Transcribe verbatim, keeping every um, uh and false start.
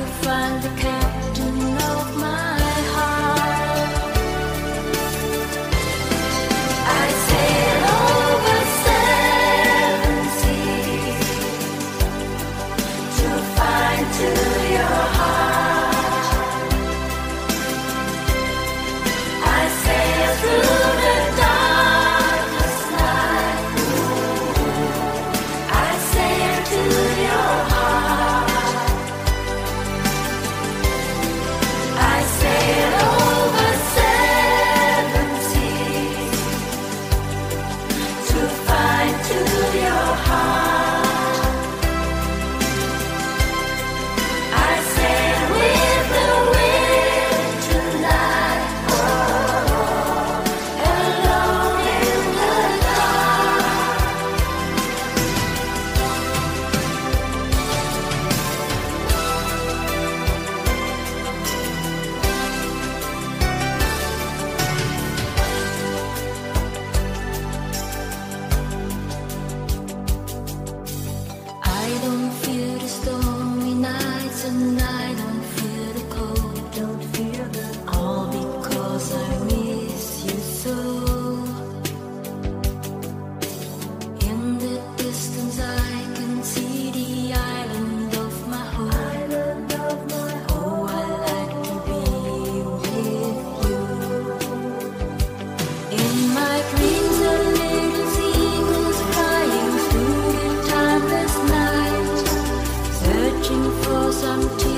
find the captain of my heart. I sail over seven seas to find to your heart. I sail through the darkest night. I sail to your heart. I sail over seven seas to find to your heart. I sail with the wind tonight, alone in the dark. I don't feel the stormy nights and I don't feel the cold. Don't feel the all because I miss you so. In the distance I can see the island of my home. Island of my home. Oh, I like to be with you. In my dreams a little seagulls flying through the timeless night, searching for some